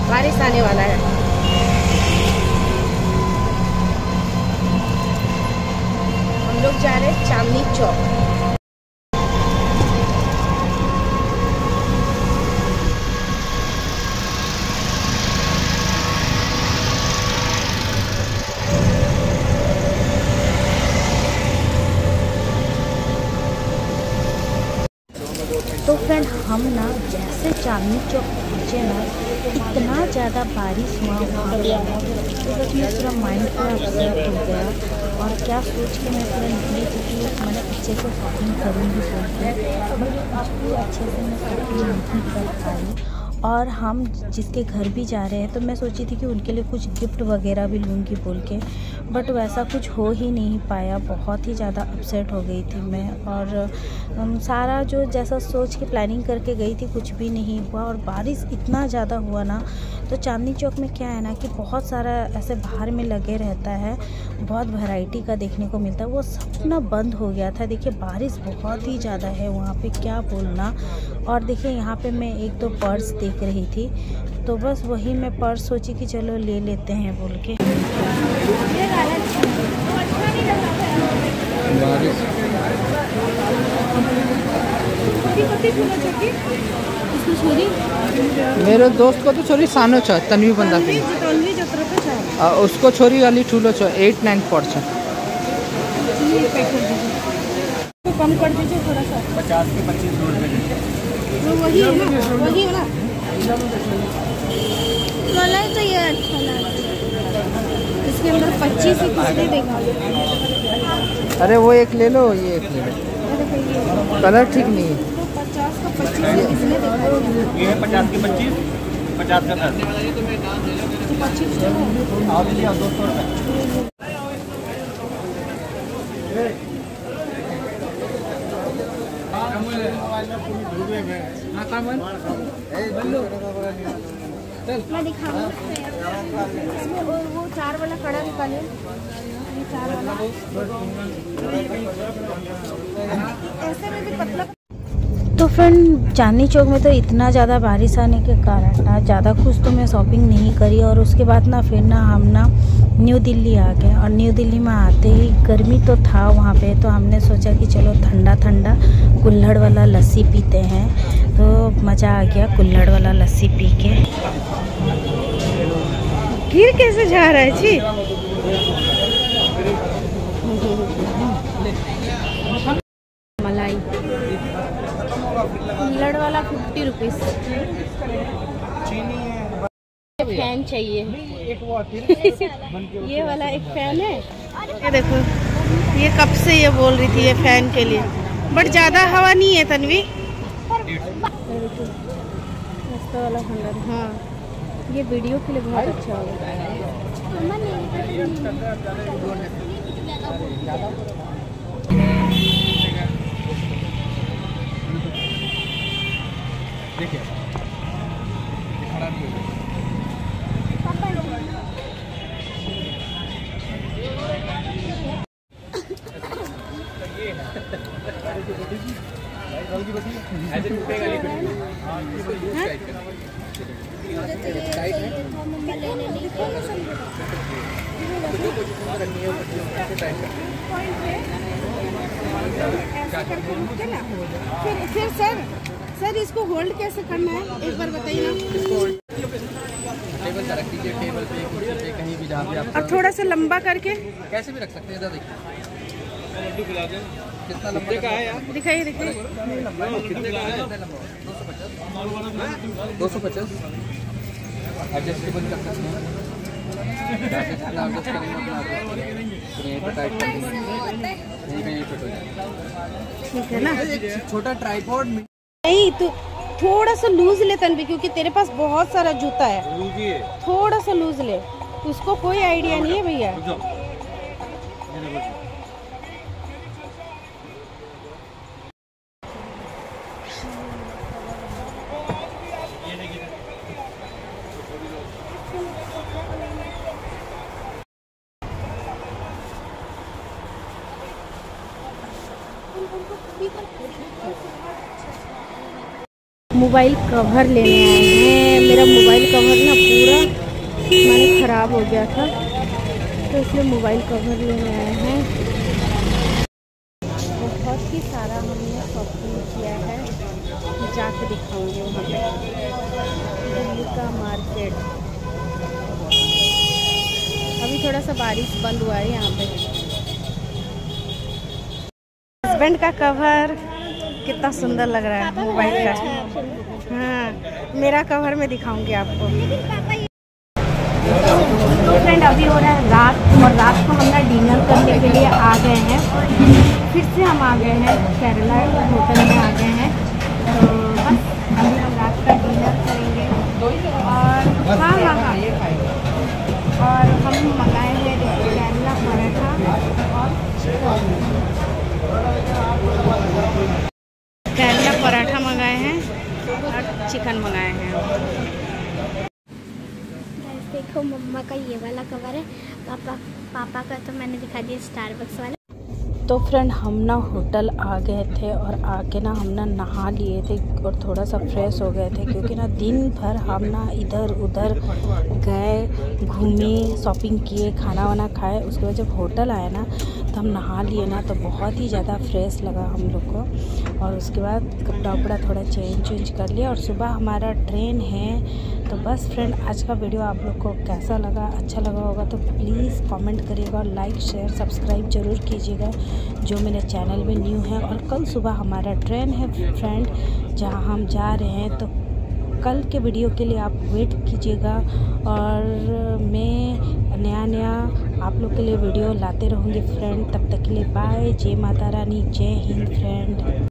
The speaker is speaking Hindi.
बारिश आने वाला है। हम लोग जा रहे हैं चांदनी चौक। तो फ्रेंड हम ना जैसे चांदनी चौक पहुँचे ना, इतना ज़्यादा बारिश हुआ वहाँ पे, तो बस मैं पूरा माइंड पूरा अपसेट हो गया। और क्या सोच के मैं पूरा निकली थी कि मैंने अच्छे से शॉपिंग करूँगी सोच के, बट कुछ भी अच्छे से मैं शॉपिंग नहीं कर पाई। और हम जिसके घर भी जा रहे हैं तो मैं सोची थी कि उनके लिए कुछ गिफ्ट वगैरह भी लूँगी बोल के, बट वैसा कुछ हो ही नहीं पाया। बहुत ही ज़्यादा अपसेट हो गई थी मैं। और सारा जो जैसा सोच के प्लानिंग करके गई थी कुछ भी नहीं हुआ। और बारिश इतना ज़्यादा हुआ ना, तो चांदनी चौक में क्या है ना कि बहुत सारा ऐसे बाहर में लगे रहता है, बहुत वैरायटी का देखने को मिलता है, वो सब ना बंद हो गया था। देखिए बारिश बहुत ही ज़्यादा है वहाँ पे, क्या बोलना। और देखिए यहाँ पे मैं एक दो पर्स देख रही थी, तो बस वही मैं पर्स सोची कि चलो ले लेते हैं बोल के। मेरे दोस्त को तो छोरी सानो छ तन्वी बंदा पे उसको छोरी वाली ठूलो छ 8-9 पड़ छ। कम कर दीजिए थोड़ा सा। 50 के 25 रुपए। तो वही है ना, वही है ना वाला तो ये अच्छा लगा। इसके अंदर 25 ही किसने देखा। अरे वो एक ले लो, ये एक ले लो, कलर ठीक नहीं है। तो 50 का 25 ही किसने देखा। ये है 50 के 25, 50 का 10। 25 आओ दीजिए, 200 रुपये। मैं दिखाऊँ इसमें वो 4 वाला कड़ा निकालिए, ये 4 वाला ऐसे में भी पतला। तो फ्रेंड चांदनी चौक में तो इतना ज़्यादा बारिश आने के कारण ना ज़्यादा कुछ तो मैं शॉपिंग नहीं करी। और उसके बाद ना फिर ना हम ना न्यू दिल्ली आ गए। और न्यू दिल्ली में आते ही गर्मी तो था वहाँ पे, तो हमने सोचा कि चलो ठंडा ठंडा कुल्हड़ वाला लस्सी पीते हैं। तो मज़ा आ गया कुल्हड़ वाला लस्सी पी के। गिर कैसे जा रहा है जी। मलाई कुल्हड़ वाला 50 रुपीज़। फैन चाहिए। ये वाला एक फैन है, ये देखो, ये कब से ये बोल रही थी ये फैन के लिए, बट ज़्यादा हवा नहीं है तन्वी। वाला हाँ, ये वीडियो के लिए बहुत अच्छा होगा। देखिए खड़ा नहीं होगा। ऐसे टूटेगा नहीं। फिर सर इसको होल्ड कैसे करना है एक बार बताइए ना। टेबल रख दीजिए, टेबल पे कुर्सी पे कहीं भी जहाँ पे आप। और थोड़ा सा लंबा करके कैसे भी रख सकते हैं। इधर देखिए कितना लंबा का है यार। दिखाइए। कितने का है? 250 एडजस्टेबल कर सकते हैं। जितना एडजस्ट करेंगे उतना यहीं पे टाइट कर देंगे, यहीं फिट हो जाएगा। ठीक है ना। एक छोटा ट्राइपॉड नहीं तो थोड़ा सा लूज ले तन्वी, क्योंकि तेरे पास बहुत सारा जूता है। थोड़ा सा लूज ले, उसको कोई आइडिया नहीं है भैया। मोबाइल कवर लेने आए हैं। मेरा मोबाइल कवर ना ख़राब हो गया था, तो इसलिए मोबाइल कवर लेने आए हैं। बहुत ही सारा हमने शॉपिंग किया है, जाके दिखाऊंगी वहाँ पे। दिल्ली का मार्केट, अभी थोड़ा सा बारिश बंद हुआ है यहाँ पे। हस्बैंड का कवर कितना सुंदर लग रहा है मोबाइल का। हाँ, मेरा कवर में दिखाऊंगी आपको। तो फ्रेंड अभी हो रहा है रात, और रात को हम ना डिनर करने के लिए आ गए हैं। फिर से हम आ गए हैं केरला होटल में आ गए हैं। तो बस अभी हम रात का डिनर करेंगे। और हाँ, और हम मंगाए हैं केरला पराठा और केरला पराठा मंगाए हैं और चिकन मंगाए हैं। देखो मम्मा का ये वाला कवर है, पापा का तो मैंने दिखा दिया स्टारबक्स वाला। तो फ्रेंड हम ना होटल आ गए थे और आके ना हम ना नहा लिए थे और थोड़ा सा फ्रेश हो गए थे, क्योंकि ना दिन भर हम ना इधर उधर गए, घूमे, शॉपिंग किए, खाना वाना खाए। उसके बाद जब होटल आए ना तो हम नहा लिए ना, तो बहुत ही ज़्यादा फ्रेश लगा हम लोग को। और उसके बाद कपड़ा उपड़ा थोड़ा चेंज कर लिया और सुबह हमारा ट्रेन है। तो बस फ्रेंड आज का वीडियो आप लोग को कैसा लगा, अच्छा लगा होगा तो प्लीज़ कमेंट करिएगा और लाइक शेयर सब्सक्राइब ज़रूर कीजिएगा जो मेरे चैनल में न्यू है। और कल सुबह हमारा ट्रेन है फ्रेंड, जहां हम जा रहे हैं। तो कल के वीडियो के लिए आप वेट कीजिएगा और मैं नया आप लोग के लिए वीडियो लाते रहूँगी फ्रेंड। तब तक के लिए बाय, जय माता रानी, जय हिंद फ्रेंड।